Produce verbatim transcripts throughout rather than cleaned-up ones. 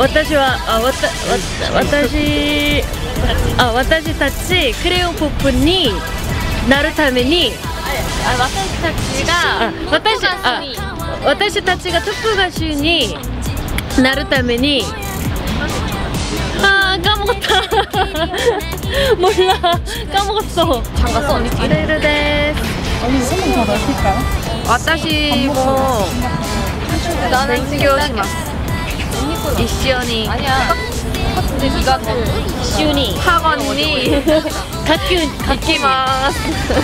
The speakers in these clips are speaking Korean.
私はあわたわ私あ私たちクレヨンポップになるためにあ私たちが私あ私たちがトップガシュになるために아 까먹었다. 몰라 까먹었어. 장갑 언니 이래를 데 언니 조금 더 넓힐까요? 와타시 뭐 나는 땡겨시마스. 이시연이 아니야 근데 네가 더 시윤이 학원이 갓균 갓기마스.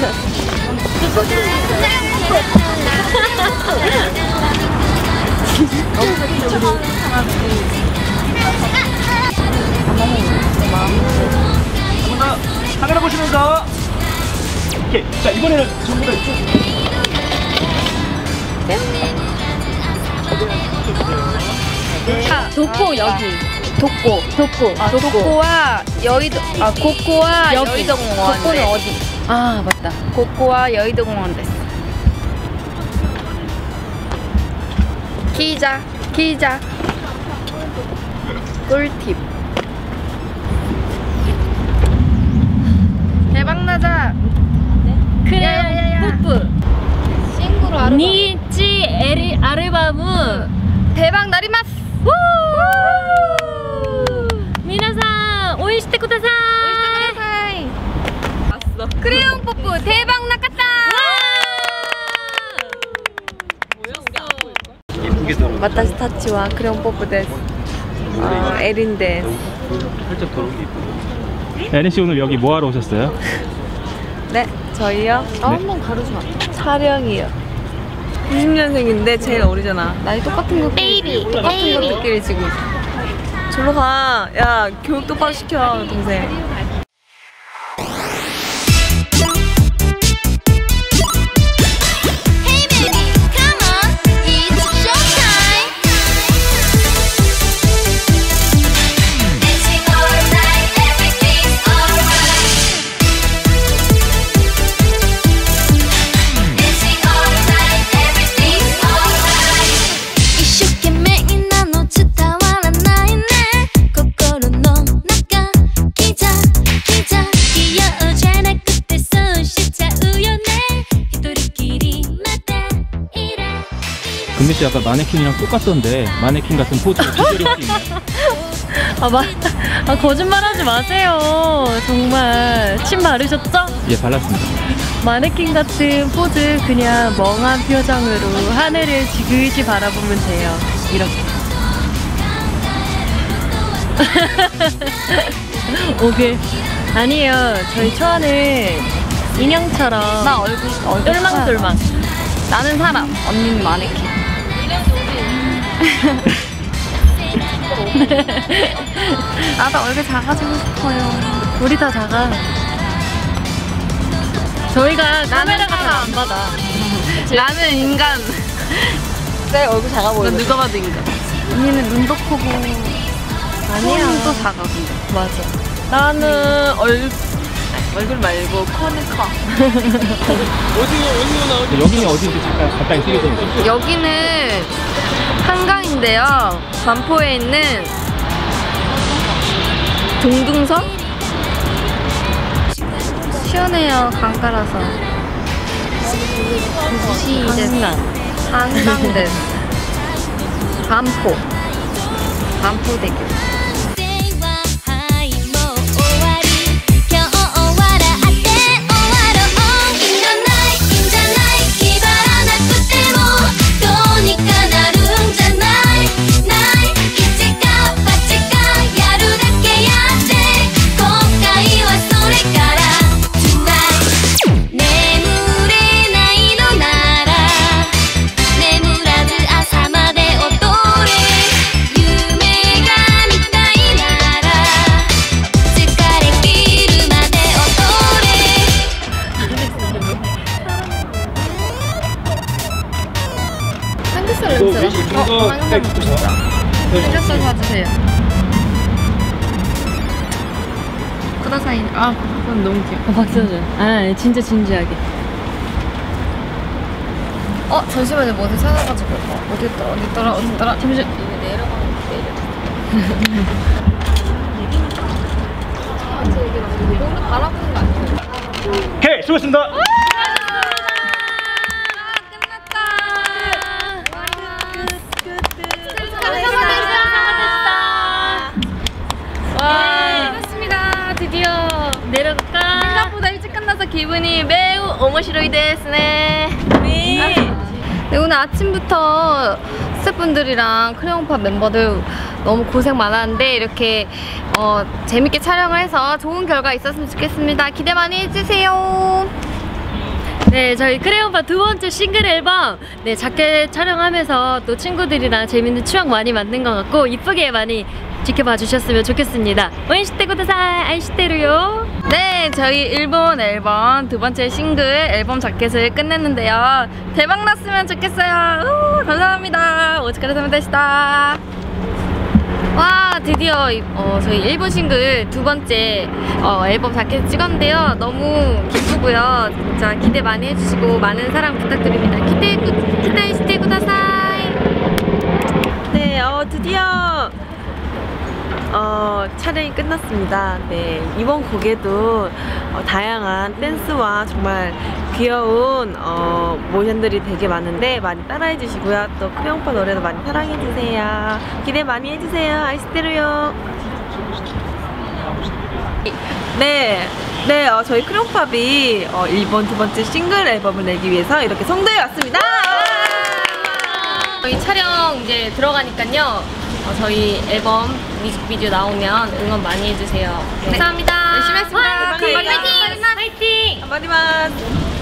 자, 카메라 보시면서 오케이. 자, 이번에는 전부 다 이쪽 아, 도코 여기 도코 도코 아, 도코와 여의도 아 고코와 여기. 여의도 공원 도코는 어디? 아 맞다. 고코와 여의도 공원 됐어. 기자 기자 꿀팁 대박나자. 크레용 뽀뽀 싱그로 아르바무 니치 에리 아르바무 대박 나리마스. 미나상 오이시테 쿠다사이. 오이시테쿠다사이. 봤어. 크레용 뽀뽀 대박 나갔다. 예쁘게 들어. 와타시 타치와 크레용 뽀뽀 데스. 어, 에린 데스. 살짝 더게 이쁘고. 에린 씨 오늘 여기 뭐 하러 오셨어요? 네, 저희요? 아, 한번 가르쳐. 촬영이요. 구십 년생인데 제일 어리잖아. 나이 똑같은 거. 베이비. 똑같은 것들끼리 지금. 저로 가. 야, 교육 똑바로 시켜, 동생. 금미 씨 아까 마네킹이랑 똑같던데 마네킹 같은 포즈가 비결이 혹시 있나요? 아, 마, 아 거짓말하지 마세요. 정말 침 바르셨죠? 예, 발랐습니다. 마네킹 같은 포즈 그냥 멍한 표정으로 하늘을 지그시 바라보면 돼요. 이렇게. 오케이. 아니에요. 저희 초아는 인형처럼 나 얼굴, 얼굴. 똘망똘망. 나는 사람, 언니는 마네킹. 나도 얼굴 작아지고 싶어요. 우리 다 작아. 저희가 카메라가 잘 안 받아. 나는 인간. 내 얼굴 작아 보여. 누가 봐도 인간. 언니는 눈도 크고. 아니야. 손도 작아 근데. 맞아. 나는 얼 얼굴 말고 코는 커. 여기는 어딘지 잠깐 간단히 소개 좀 해주세요. 여기는 한강인데요. 반포에 있는 동둥섬? 시원해요. 강가라서. 시이제 한강대 반포 반포대교. 이거 백 구십사. 삼겹살 사주세요. 쿠다사이. 아, 그건 너무 귀여워. 어, 박수 줘. 아, 진짜 진지하게. 어, 잠시만요. 뭐 어디 찾아가지고. 어, 어디 있더라, 어디 있더라, 어디 있더라. 잠시만. 이거 내려가면 내려. 오케이, 수고했습니다. 끝났습니다. 드디어 내려갈까? 생각보다 일찍 끝나서 기분이 매우 오모시로이 데스네. 네. 네, 오늘 아침부터 스태프분들이랑 크레용팝 멤버들 너무 고생 많았는데 이렇게 어, 재밌게 촬영을 해서 좋은 결과 있었으면 좋겠습니다. 기대 많이 해주세요. 네, 저희 크레용파 두 번째 싱글 앨범 네, 작게 촬영하면서 또 친구들이랑 재밌는 추억 많이 만든 것 같고 이쁘게 많이 지켜봐 주셨으면 좋겠습니다. 오인시테 구다사이 아이시테루요. 네, 저희 일본 앨범 두 번째 싱글 앨범 자켓을 끝냈는데요. 대박 났으면 좋겠어요. 우, 감사합니다. 오츠카레사마데시타. 와, 드디어 어, 저희 일본 싱글 두 번째 어, 앨범 자켓 찍었는데요. 너무 기쁘고요. 진짜 기대 많이 해주시고 많은 사랑 부탁드립니다. 기대 기대 시테 구다사이. 네, 어, 드디어 어, 촬영이 끝났습니다. 네, 이번 곡에도 어, 다양한 댄스와 정말 귀여운 어, 모션들이 되게 많은데 많이 따라해 주시고요. 또 크레용파 노래도 많이 사랑해 주세요. 기대 많이 해주세요. 아이시테루요. 네, 네, 어, 저희 크레용팝이 어, 일본 두 번째 싱글 앨범을 내기 위해서 이렇게 송도에 왔습니다. 저희 촬영 이제 들어가니까요. 어, 저희 앨범 뮤직비디오 나오면 응원 많이 해주세요. 네. 감사합니다. 열심히 했습니다. 화이팅! 화이팅! 화이팅! 한마디만.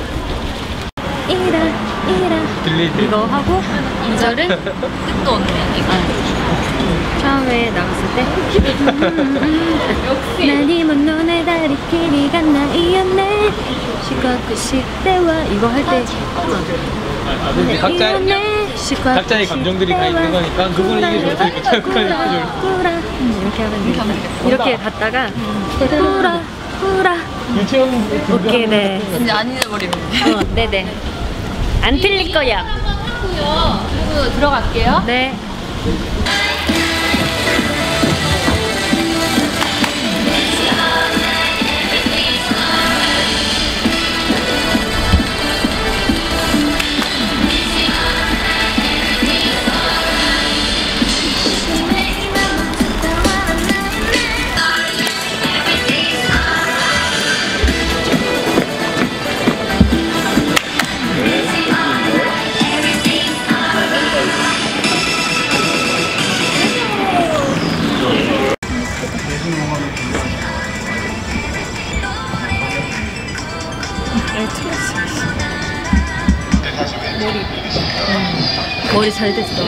이라 이라 이거 하고 이 절은 끝도 없네. 이거. 처음에 나갔을 때何者ねだりきりがないよね四国시대와 이거 할 때 각자 각자의 감정들이 다 있는 거니까 그분이 이게 좋을 때 이렇게 하면 돼. 이렇게 갔다가 꾸라 꾸라 유치원 오케이 네. 이제 안 잊어버리면 어, 네네. 안 틀릴 거야. 그리고 들어갈게요. 네. 머리 잘 됐어.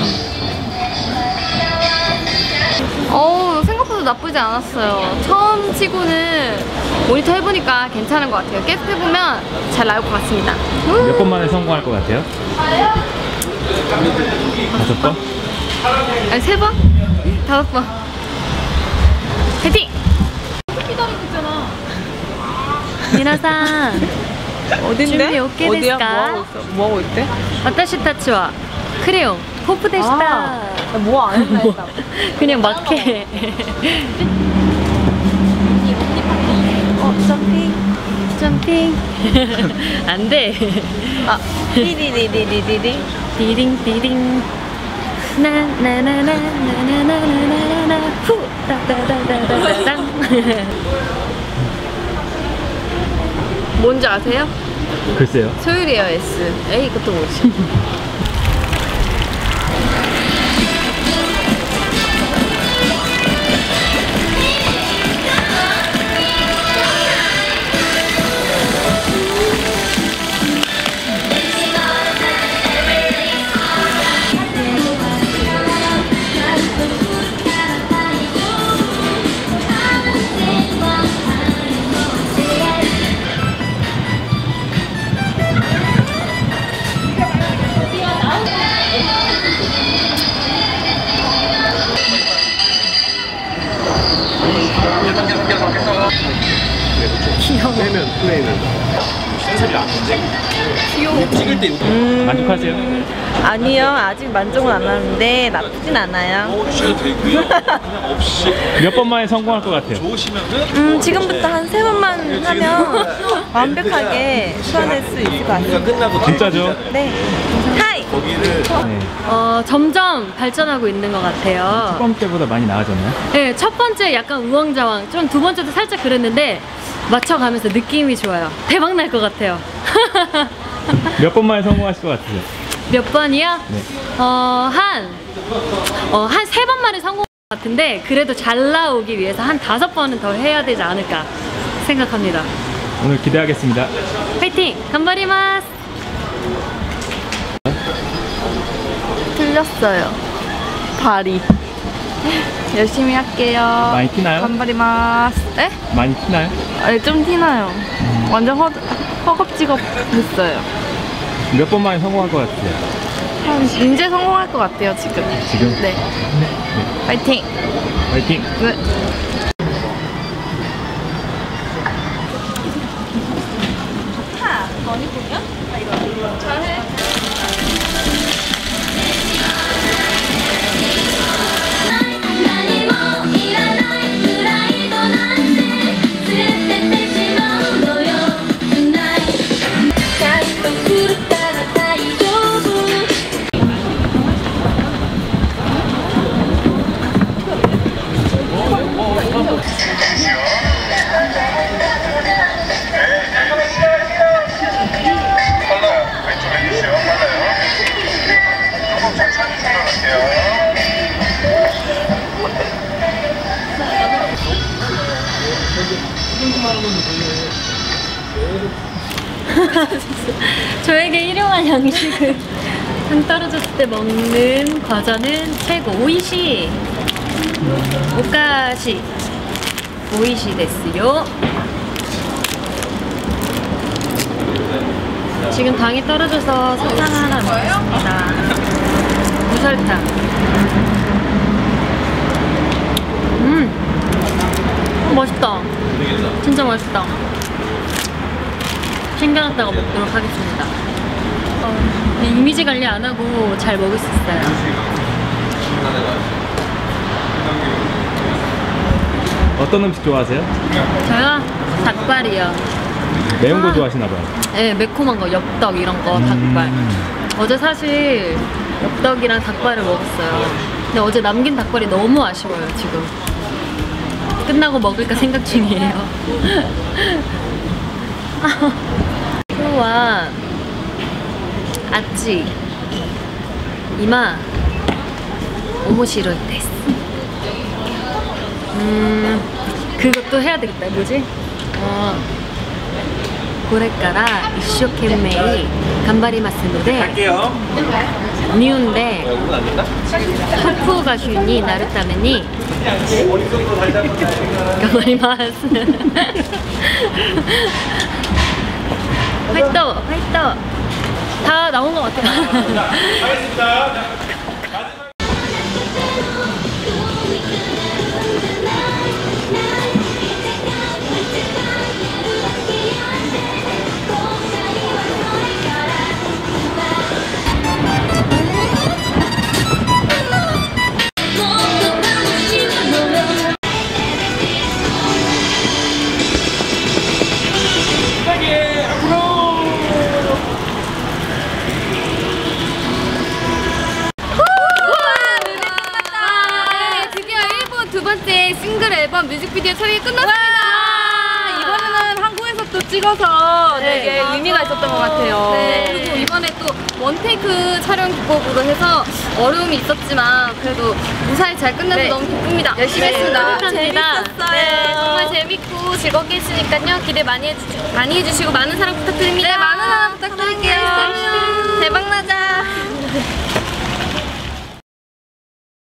어우, 생각보다 나쁘지 않았어요. 처음 치고는 모니터 해보니까 괜찮은 것 같아요. 계속 해보면 잘 나올 것 같습니다. 몇 번 만에 성공할 것 같아요? 다섯 번? 아니, 세 번? 다섯 번. 화이팅! 미나상 어딘데? 준비 오케이 어디야? 됐을까? 뭐 하고 있어? 뭐 하고 있대? 私たちは 크레용 포프 되시다. 뭐 안 했나 했다. 그냥 막 해. 어, 점핑. 점핑. 안 돼. 아, 리리리리리리리. 디링 디링. 나나나나나나나나나나 후 따다다다다당. 뭔지 아세요? 글쎄요. 소율이에요, S. 에이, 그것도 뭐지? 빼면 플레이는 신설이 안 돼. 찍을 때 음, 만족하세요? 아니요, 아직 만족은 안 하는데 나쁘진 않아요. 주셔도 되고요. 그냥 없이 몇 번 만에 성공할 것 같아요? 좋으시면은 음, 지금부터 한 세 번만 하면 완벽하게 소화낼 수 있을 것 같아요. 끝나고 진짜죠? 네. 하이! 거기를 네. 어, 점점 발전하고 있는 것 같아요. 첫 번째보다 많이 나아졌나요? 네, 첫 번째 약간 우왕좌왕, 좀 두 번째도 살짝 그랬는데 맞춰가면서 느낌이 좋아요. 대박 날 것 같아요. 몇 번 만에 성공하실 것 같으세요? 몇 번이요? 네. 어, 한, 어, 한 세 번 만에 성공한 것 같은데 그래도 잘 나오기 위해서 한 다섯 번은 더 해야 되지 않을까 생각합니다. 오늘 기대하겠습니다. 파이팅! 간바리마스! 틀렸어요. 발이. 열심히 할게요. 많이 티나요? 간바리마스. 네? 많이 티나요? 아니, 좀 티나요. 완전 허, 허겁지겁 됐어요. 몇 번 만에 성공할 것 같으세요? 한 이제 성공할 것 같아요, 지금. 지금? 네. 파이팅! 화이팅! 네. 저에게 일용할 양식을 상 떨어졌을 때 먹는 과자는 최고 오이시 오카시 오이시 데스요. 지금 당이 떨어져서 사탕 하나 먹겠습니다. 무설탕. 음, 어, 맛있다. 진짜 맛있다. 챙겨놨다가 먹도록 하겠습니다. 어, 이미지 관리 안 하고 잘 먹을 수 있어요. 어떤 음식 좋아하세요? 저요? 닭발이요. 매운 거 아. 좋아하시나 봐요. 네, 매콤한 거, 엽떡 이런 거, 닭발. 음. 어제 사실 엽떡이랑 닭발을 먹었어요. 근데 어제 남긴 닭발이 너무 아쉬워요, 지금. 끝나고 먹을까 생각 중이에요. 후와 아찌 이마 오모시로이 데스. 음, 그것도 해야 되겠다. 뭐지? 어, 고레까라 이쇼켄메이 간바리마스 노데 할게요. 니운데 토쿠가 슈니 나를ために 간바리마스. 화이토! 화이토! 다 나온 것 같아요. 하겠습니다. 싱글 앨범 뮤직비디오 촬영이 끝났습니다. 이번에는 한국에서 또 찍어서 네, 되게 맞아. 의미가 있었던 것 같아요. 네. 그리고 이번에 또 원테이크 촬영 기법으로 해서 어려움이 있었지만 그래도 무사히 잘 끝나서 네. 너무 기쁩니다. 열심히 네, 했습니다. 뿌듯합니다. 재밌었어요. 네. 정말 재밌고 즐겁게 했으니까요. 기대 많이, 해주, 많이 해주시고 많은 사랑 부탁드립니다. 네, 많은 사랑 부탁드릴게요. 대박 나자.